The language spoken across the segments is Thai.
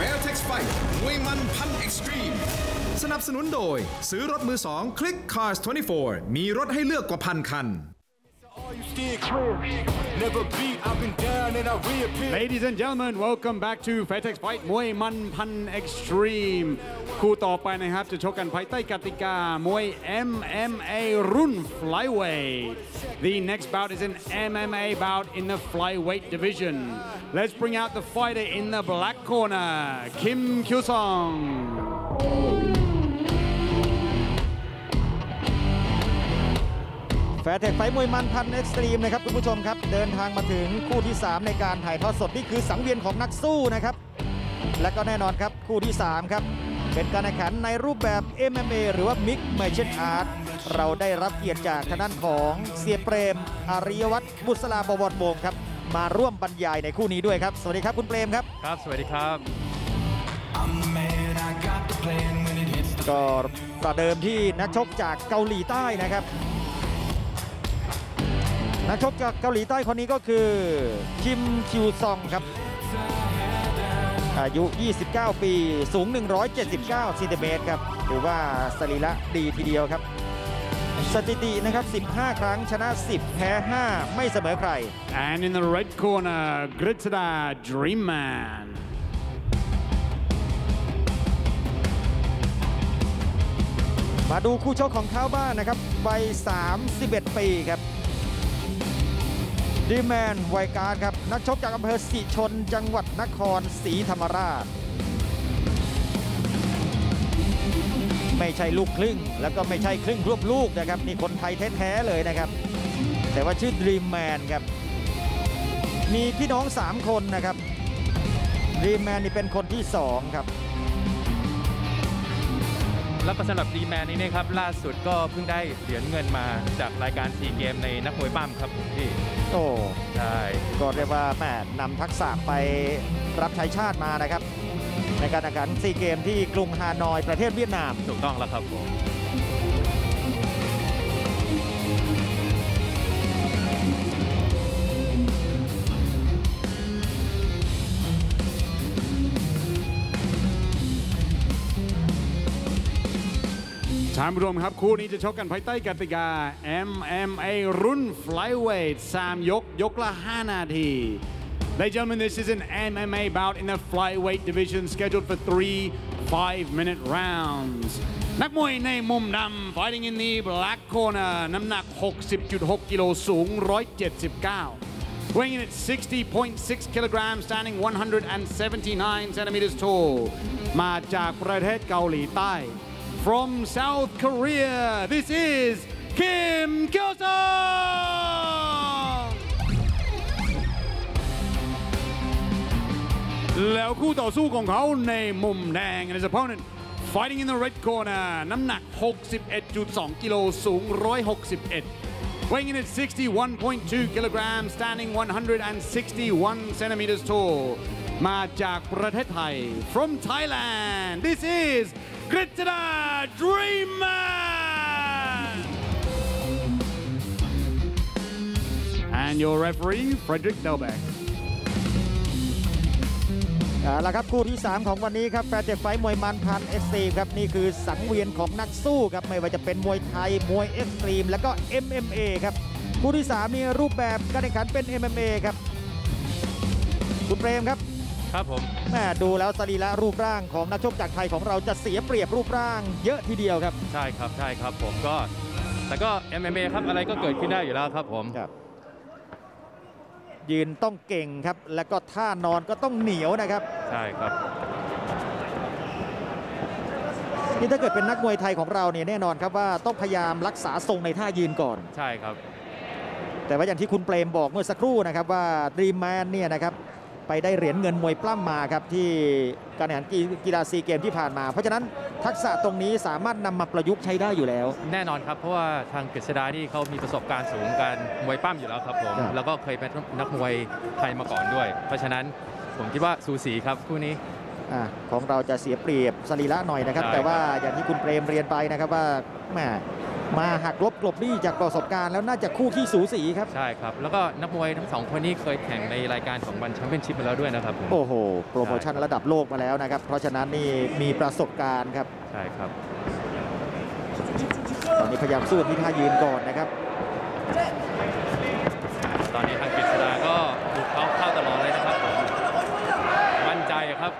Fairtex Fight มวยมันพัน Extreme สนับสนุนโดยซื้อรถมือสองคลิก Cars 24มีรถให้เลือกกว่าพันคัน Ladies and gentlemen, welcome back to Fairtex Fight มวยมันพัน Extreme คู่ต่อไปนะครับจะชกกันภายใต้กติกามวย MMA รุ่น Flyweight. The next bout is an MMA bout in the Flyweight division. Let's bring out the fighter in the black corner, Kim Kyu-sung. แฟร์เทคไฟท์มวยมันพันเอ็กซ์ตรีมนะครับคุณผู้ชมครับเดินทางมาถึงคู่ที่3ในการถ่ายทอดสดนี่คือสังเวียนของนักสู้นะครับและก็แน่นอนครับคู่ที่3ครับเป็นการแข่งขันในรูปแบบ MMA หรือว่า Mixed Martial Arts เราได้รับเกียรติจากทางด้านของเสียเปรมอาริยวัฒน์บุษราบวรวงศ์ครับมาร่วมบรรยายในคู่นี้ด้วยครับสวัสดีครับคุณเปรมครับครับสวัสดีครับก็ประเดิมที่นักชกจากเกาหลีใต้นะครับนักชกจากเกาหลีใต้คนนี้ก็คือคิมคิวซองครับอายุ29ปีสูง179ซนครับถือว่าสรีระดีทีเดียวครับสถิตินะครับ15ครั้งชนะ10แพ้5ไม่เสมอใคร And in the red corner Gritada Dream Man มาดูคู่ชกของเขาบ้างนะครับวัย31ปีครับดีแมนไวการ์ดครับนักชกจากอำเภอสิชนจังหวัดนครศรีธรรมราชไม่ใช่ลูกครึ่งแล้วก็ไม่ใช่ครึ่งควบลูกนะครับนี่คนไทยแท้ๆเลยนะครับแต่ว่าชื่อดีแมนครับมีพี่น้อง3คนนะครับดีแมนนี่เป็นคนที่2ครับแล้วก็สำหรับดีแมนนี้นะครับล่าสุดก็เพิ่งได้เหรียญเงินมาจากรายการซีเกมในนักมวยปั้มครับพี่โอ้ใช่ก็เรียกว่าแม่นำทักษะไปรับใช้ชาติมานะครับในการแข่งขันซีเกมที่กรุงฮานอยประเทศเวียดนามถูกต้องแล้วครับผมท่านผู้ชมครับคู่นี้จะชกกันภายใต้กติกา MMA รุ่น Flyweight 3 ยกละ 5 นาที Ladies and gentlemen, this is an MMA bout in the Flyweight division scheduled for 3 5-minute rounds นักมวยในมุมดำ fighting in the black corner น้ำหนัก 60.6 กิโลสูง 179 weighing in at 60.6 kilograms standing 179 centimeters tall มาจากประเทศเกาหลีใต้From South Korea, this is Kim Kyu-sung แล้วคู่ต่อสู้ของเขาในมุมแดง and his opponent fighting in the red corner น้ำหนัก 61.2 กิโลสูง 161 weighing in at 61.2 kilograms standing 161 centimeters tall มาจากประเทศไทย From Thailand, this is Gritada Dream Man and your referee Frederick Delbeck แล้วครับคู่ที่3ของวันนี้ครับแฟร์เทคไฟท์มวยมันพันเอ็กซ์ตรีมครับนี่คือสังเวียนของนักสู้ครับไม่ว่าจะเป็นมวยไทยมวยเอ็กซ์ตรีมแล้วก็ MMA ครับคู่ที่3มีรูปแบบการแข่งขันเป็น MMA ครับคุณเปรมครับครับผมดูแล้วสรีระรูปร่างของนักชกจากไทยของเราจะเสียเปรียบรูปร่างเยอะทีเดียวครับใช่ครับผมก็แต่ก็ MMA ครับอะไรก็เกิดขึ้นได้อยู่แล้วครับผมยืนต้องเก่งครับแล้วก็ท่านอนก็ต้องเหนียวนะครับใช่ครับนี่ถ้าเกิดเป็นนักมวยไทยของเราเนี่ยแน่นอนครับว่าต้องพยายามรักษาทรงในท่ายืนก่อนใช่ครับแต่ว่าอย่างที่คุณเปรมบอกเมื่อสักครู่นะครับว่าดีแมนเนี่ยนะครับไปได้เหรียญเงินมวยปล้ำมาครับที่การแข่งขันกีฬาซีเกมที่ผ่านมาเพราะฉะนั้นทักษะตรงนี้สามารถนำมาประยุกต์ใช้ได้อยู่แล้วแน่นอนครับเพราะว่าทางกฤษดานี่เขามีประสบการณ์สูงการมวยปล้ำอยู่แล้วครับผมแล้วก็เคยเป็นนักมวยไทยมาก่อนด้วยเพราะฉะนั้นผมคิดว่าสูสีครับคู่นี้ของเราจะเสียเปรียบสรีระหน่อยนะครับแต่ว่าอย่างที่คุณเปรมเรียนไปนะครับว่าแหมมาหักลบกลบหนี้จากประสบการณ์แล้วน่าจะคู่ขี้สูสีครับใช่ครับแล้วก็นักมวยทั้ง2คนนี้เคยแข่งในรายการของวันแชมเปี้ยนชิพมาแล้วด้วยนะครับผมโอ้โหโปรโมชั่นระดับโลกมาแล้วนะครับเพราะฉะนั้นนี่มีประสบการณ์ครับใช่ครับตอนนี้พยายามสู้ที่ท่ายืนก่อนนะครับตอนนี้ทางกฤษดาก็บุกเข้าตลอดเลยนะครับมั่นใจครับ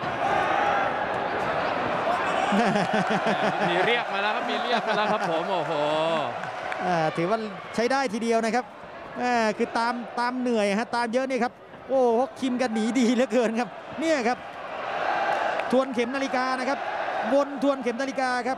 มีเรียกมาแล้วครับมีเรียกมาแล้วครับผมโอ้โหถือว่าใช้ได้ทีเดียวนะครับคือตามเหนื่อยฮะตามเยอะนี่ครับโอ้ฮกคิมกันหนีดีเหลือเกินครับเนี่ยครับทวนเข็มนาฬิกานะครับวนทวนเข็มนาฬิกาครับ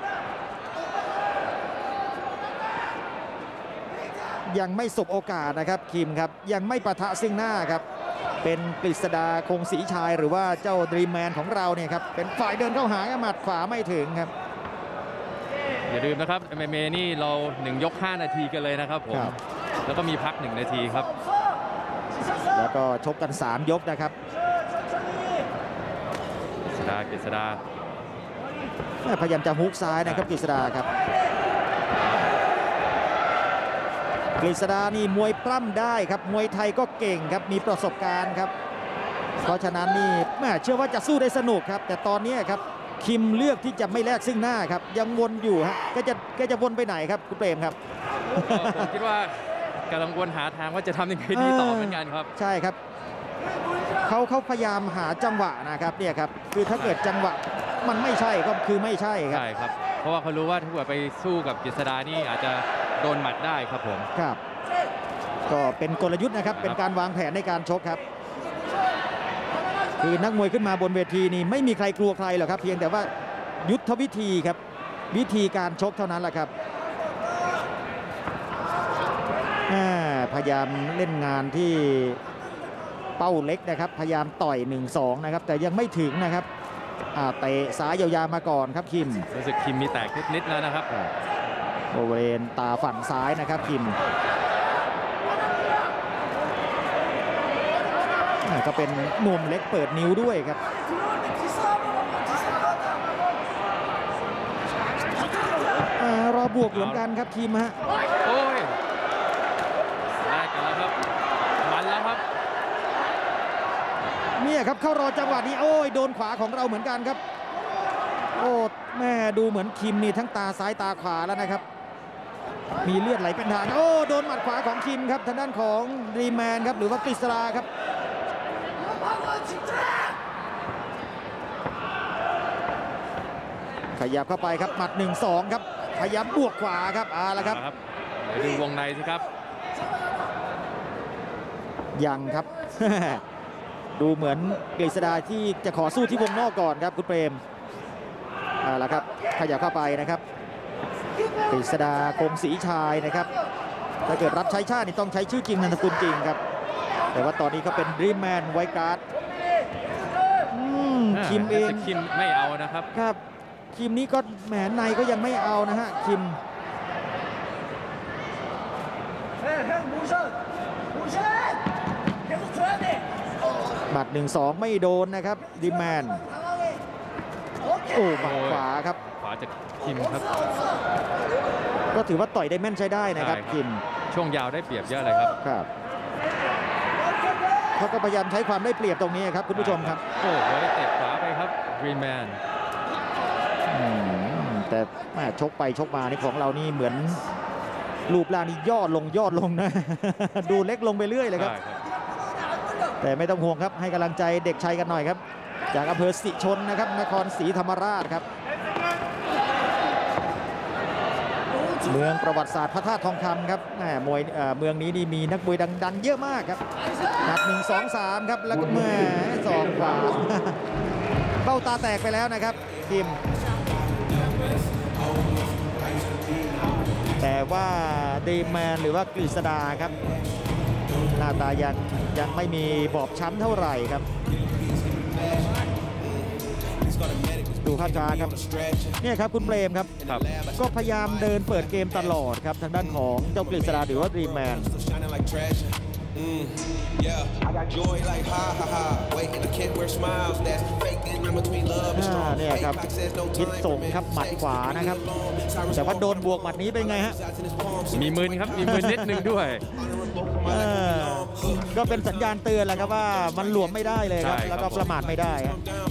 ยังไม่สบโอกาสนะครับคิมครับยังไม่ปะทะซึ่งหน้าครับเป็นกฤษดาคงศรีชายหรือว่าเจ้าดรีมแมนของเราเนี่ยครับเป็นฝ่ายเดินเข้าหาหมัดขวาไม่ถึงครับอย่าลืมนะครับ MMA นี่เรา1 ยก 5 นาทีกันเลยนะครับผมแล้วก็มีพัก1 นาทีครับแล้วก็ชกกัน3 ยกนะครับกฤษดาพยายามจะฮุกซ้ายนะครับกฤษดาครับกฤษดานี่มวยปล้ำได้ครับมวยไทยก็เก่งครับมีประสบการณ์ครับเพราะฉะนั้นนี่เชื่อว่าจะสู้ได้สนุกครับแต่ตอนนี้ครับคิมเลือกที่จะไม่แลกซึ่งหน้าครับยังวนอยู่ฮะก็จะวนไปไหนครับคุณเปรมครับผมคิดว่ากำลังวนหาทางว่าจะทำยังไงดีต่อเหมือนกันครับใช่ครับเขาพยายามหาจังหวะนะครับเนี่ยครับคือถ้าเกิดจังหวะมันไม่ใช่ก็คือไม่ใช่ครับใช่ครับเพราะว่าเขารู้ว่าถ้าเกิดไปสู้กับกฤษดานี่อาจจะโดนหมัดได้ครับผมครับก็เป็นกลยุทธ์นะครับเป็นการวางแผนในการชกครับคือนักมวยขึ้นมาบนเวทีนี่ไม่มีใครกลัวใครหรอกครับเพียงแต่ว่ายุทธวิธีครับวิธีการชกเท่านั้นแหละครับพยายามเล่นงานที่เป้าเล็กนะครับพยายามต่อย 1-2 นะครับแต่ยังไม่ถึงนะครับเตะซ้ายยาวๆมาก่อนครับคิมรู้สึกคิมมีแตกนิดๆแล้วนะครับบริเวณตาฝั่งซ้ายนะครับคิมก็เป็นหนุ่มเล็กเปิดนิ้วด้วยครับรอบวกเหมือนกันครับทีมฮะโอ้ยได้กันแล้วครับมันแล้วครับเนี่ยครับเข้ารอจังหวะนี้โอ้ยโดนขวาของเราเหมือนกันครับโอ้แม่ดูเหมือนคิมนี่ทั้งตาซ้ายตาขวาแล้วนะครับมีเลือดไหลเป็นทางโอ้โดนหมัดขวาของคิมครับทางด้านของดรีมแมนครับหรือว่ากฤษดาครับขยับเข้าไปครับหมัด 1-2 ครับพยายามบวกขวาครับแล้วครับดูวงในสิครับยังครับ ดูเหมือนกฤษดาที่จะขอสู้ที่วงนอกก่อนครับคุณเปรมแล้วครับขยับเข้าไปนะครับกฤษดาคงศรีชายนะครับถ้าเกิดรับใช้ชาตินี่ต้องใช้ชื่อจริงนามสกุลจริงครับแต่ว่าตอนนี้เขาเป็นดรีมแมนไวการ์ดคิมเองคิมไม่เอานะครับครับคิมนี้ก็แหมในก็ยังไม่เอานะฮะคิมหมัด 1-2 ไม่โดนนะครับดรีมแมนโอ้หมัดขวาครับขวาจากคิมครับก็ถือว่าต่อยได้แม่นใช้ได้นะครับคิมช่วงยาวได้เปรียบเยอะเลยครับครับเขาก็พยายามใช้ความได้เปรียบตรงนี้ครับคุณผู้ชมครับโอ้โหเตะขวาไปครับดรีมแมนแต่ชกไปชกมานี่ของเรานี่เหมือนรูปร่างนี่ย่อลงนะดูเล็กลงไปเรื่อยเลยครับแต่ไม่ต้องห่วงครับให้กำลังใจเด็กชายกันหน่อยครับจากอำเภอสิชนนะครับนครศรีธรรมราชครับเมืองประวัติศาสตร์พระธาตุทองคำครับมวยเมืองนี้นี่มีนักมวยดังๆเยอะมากครับนัด 1-2-3 ครับแล้วก็แม่2 ขวาเบ้าตาแตกไปแล้วนะครับทีมแต่ว่าดรีมแมนหรือว่ากฤษดาครับหน้าตายังไม่มีบอบช้ำเท่าไหร่ครับดูภาพช้าครับเนี่ยครับคุณเปรมครับก็พยายามเดินเปิดเกมตลอดครับทางด้านของเจ้ากฤษดาหรือว่าดรีมแมนเนี่ยละครับคิดส่งครับหมัดขวานะครับแต่ว่าโดนบวกหมัดนี้เป็นไงฮะมีมือครับมีมือนิดนึงด้วยก็เป็นสัญญาณเตือนแหละครับว่ามันหลวมไม่ได้เลยครับแล้วก็ประมาทไม่ได้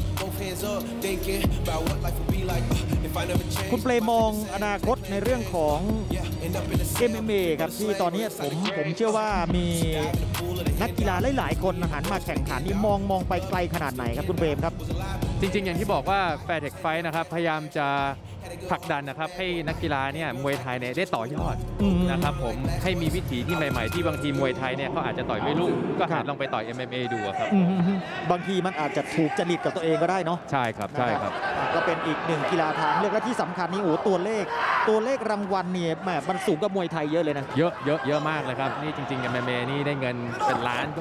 คุณเปลมองอนาคตในเรื่องของ MMA ครับที่ตอนนี้ผมเชื่อว่ามีนักกีฬาหลายๆคนหันมาแข่งขันนี่มองไปไกลขนาดไหนครับคุณเปรมครับจริงๆอย่างที่บอกว่าแฟร์เทคไฟท์นะครับพยายามจะผลักดันนะครับให้นักกีฬาเนี่ยมวยไทยเนี่ยได้ต่อยอดนะครับผมให้มีวิถีที่ใหม่ๆที่บางทีมวยไทยเนี่ยเขาอาจจะต่อยไม่รุ่งก็หันลองไปต่อย MMA ดูครับบางทีมันอาจจะถูกจริตกับตัวเองก็ได้เนาะใช่ครับใช่ครับก็เป็นอีกหนึ่งกีฬาทางเลือกและที่สำคัญนี่โอ้ตัวเลขรางวัลเนี่ยแหมมันสูงกว่ามวยไทยเยอะเลยนะเยอะมากเลยครับนี่จริงๆ MMA นี่ได้เงินเป็นล้าน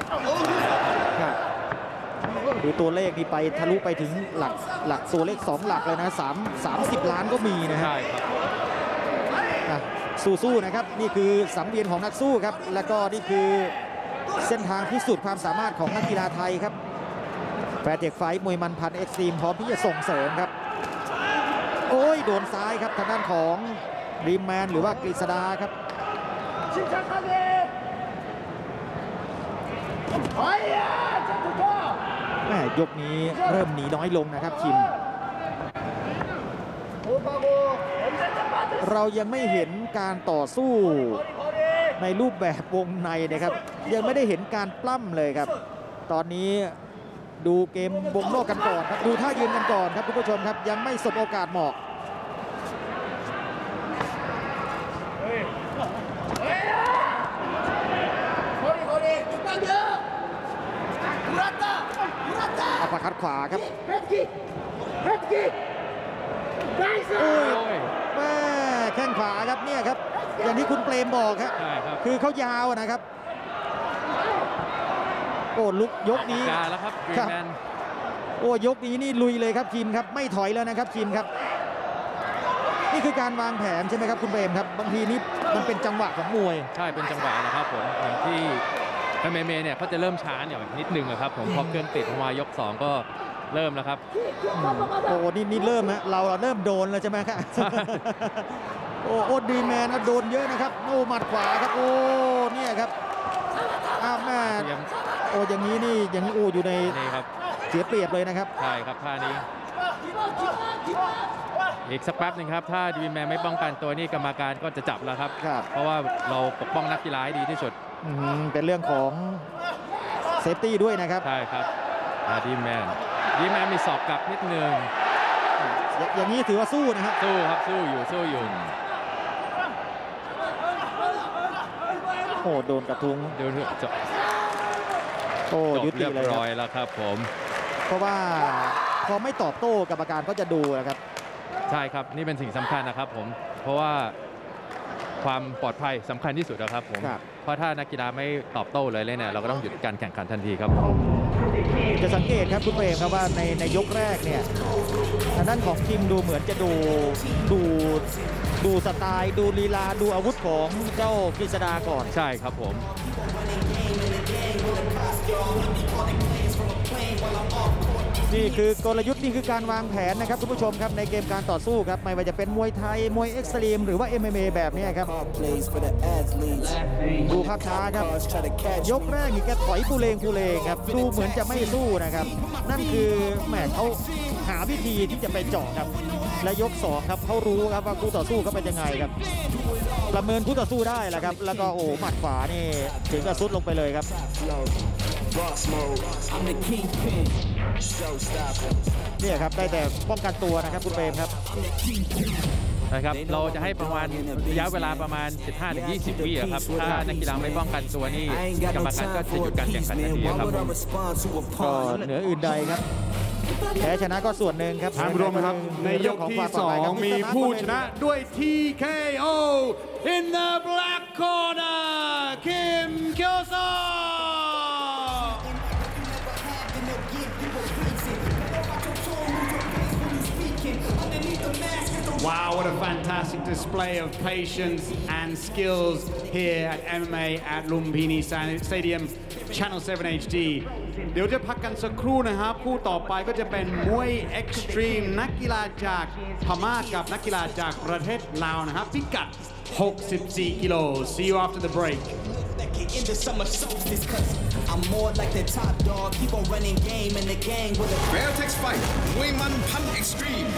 ดูตัวเลขนี่ไปทะลุไปถึงหลักตัวเลข2หลักเลยนะ30 ล้านก็มีนะฮะใช่ครับสู้ๆนะครับนี่คือสังเวียนของนักสู้ครับแล้วก็นี่คือเส้นทางพิสูจน์ความสามารถของนักกีฬาไทยครับแฟร์เทคไฟท์มวยมันพันเอ็กซ์ตรีมพร้อมที่จะส่งเสริมครับโอ้ยโดนซ้ายครับทางด้านของริมแมนหรือว่ากฤษดาครับยกนี้เริ่มหนีน้อยลงนะครับคิมเรายังไม่เห็นการต่อสู้ในรูปแบบวงในนะครับยังไม่ได้เห็นการปล้ำเลยครับตอนนี้ดูเกมวงนอกกันก่อนครับดูท่ายืนกันก่อนครับคุณผู้ชมครับยังไม่สบโอกาสเหมาะอัปเปอร์คัตขวาครับโอ้ยแม่แข้งขวาครับเนี่ยครับอย่างที่คุณเปรมบอกครับคือเขายาวนะครับโอ้ลุกยกนี้แล้วครับโอ้ยกนี้นี่ลุยเลยครับทีมครับไม่ถอยแล้วนะครับทีมครับนี่คือการวางแผนใช่ไหมครับคุณเปรมครับบางทีนี่มันเป็นจังหวะของมวยใช่เป็นจังหวะนะครับผมอย่างที่MMAเนี่ยเขาจะเริ่มช้าเนี่ยนิดนึงครับผมพอเครื่องติดมายก2ก็เริ่มแล้วครับโอ้นี่เริ่มฮะเราเริ่มโดนแล้วใช่ไหมครับโอ้ดีแมนโดนเยอะนะครับโอ้หมัดขวาครับโอ้เนี่ยครับแม่โอ้อย่างนี้โอ้อยู่ในเสียเปรียบเลยนะครับใช่ครับท่านี้อีกสักแป๊บหนึ่งครับถ้าดีแมนไม่ป้องกันตัวนี่กรรมการก็จะจับแล้วครับเพราะว่าเราปกป้องนักกีฬาให้ดีที่สุดเป็นเรื่องของเซฟตี้ด้วยนะครับใช่ครับดีแมนมีสอบกลับนิดนึงอย่างนี้ถือว่าสู้นะครับสู้ครับสู้อยู่โอ้โดนกระทุ้งโดนจบโอ้ยุติเลยเรียบร้อยแล้วครับผมเพราะว่าพอไม่ตอบโต้กรรมการก็จะดูนะครับใช่ครับนี่เป็นสิ่งสำคัญนะครับผมเพราะว่าความปลอดภัยสำคัญที่สุดนะครับผมเพราะถ้านักกีฬาไม่ตอบโต้เลยเนี่ยเราก็ต้องหยุดการแข่งขันทันทีครับจะสังเกตครับคุณเปรมครับว่าในยกแรกเนี่ยทางด้านของทีมดูเหมือนจะดูสไตล์ดูลีลาดูอาวุธของเจ้ากฤษดาก่อนใช่ครับผมนี่คือกลยุทธ์นี่คือการวางแผนนะครับคุณผู้ชมครับในเกมการต่อสู้ครับไม่ว่าจะเป็นมวยไทยมวยเอ็กซ์ตรีมหรือว่า MMA แบบนี้ครับดูภาพช้าครับยกแรกนี่แกถอยปูเลงครับดูเหมือนจะไม่สู้นะครับนั่นคือแหมเขาหาวิธีที่จะไปเจาะครับและยก2ครับเขารู้ครับว่าคู่ต่อสู้เขาเป็นยังไงครับประเมินคู่ต่อสู้ได้แหละครับแล้วก็โอ้หมัดขวานี่ถึงกับซุดลงไปเลยครับเนี่ยครับได้แต่ป้องกันตัวนะครับคุณเปรมครับนะครับเราจะให้ประมาณระยะเวลาประมาณ 15-20 วิครับถ้านักกีฬาไม่ป้องกันตัวนี่กรรมการก็จะหยุดการแข่งขันทันทีครับก็เหนืออื่นใดครับแพ้ชนะก็ส่วนหนึ่งครับท่านผู้ชมครับในยกที่2มีผู้ชนะด้วย TKO in the black corner คิมเคียวซอWow, what a fantastic display of patience and skills here at MMA at Lumpini Stadium, Channel 7 HD. เดี๋ยวจะพักกันสักครู่นะครับคู่ต่อไปก็จะเป็นมวยเอ็กซ์ตรีมนักกีฬาจากพม่ากับนักกีฬาจากประเทศลาวนะครับพิกัด64 กิโล See you after the break In the summer solstice, cause I'm more like the top dog. Keep on running game in the gang with a Fairtex Fight มวยมันพัน Extreme